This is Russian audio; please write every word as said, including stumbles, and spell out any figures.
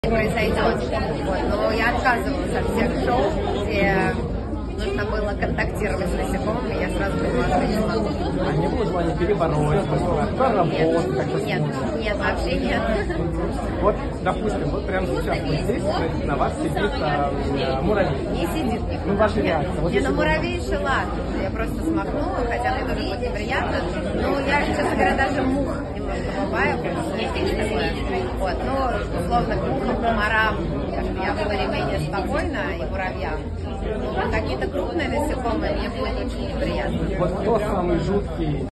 произойдет. Вот. Но я отказывалась от всех шоу, где нужно было контактировать с насекомыми, я сразу поняла, что не могу. А не было желания перебороть, проработать как-то? Нет, нет, вообще нет. Вот, допустим, вот прямо сейчас вот здесь на вас сидит а, муравей. Не сидит никто. Ну, ваша реакция. Вот не, если ну бы- муравей еще ладно. Я просто смахнула, хотя мне тоже будет неприятно. Ну, я, честно говоря, даже мух немножко побаиваюсь, потому что есть такое. Вот, ну, условно, к мухам, комарам, скажем, я говорю менее спокойно, и муравьям. Ну, какие-то крупные насекомые мне будет очень неприятно. Вот кто самый жуткий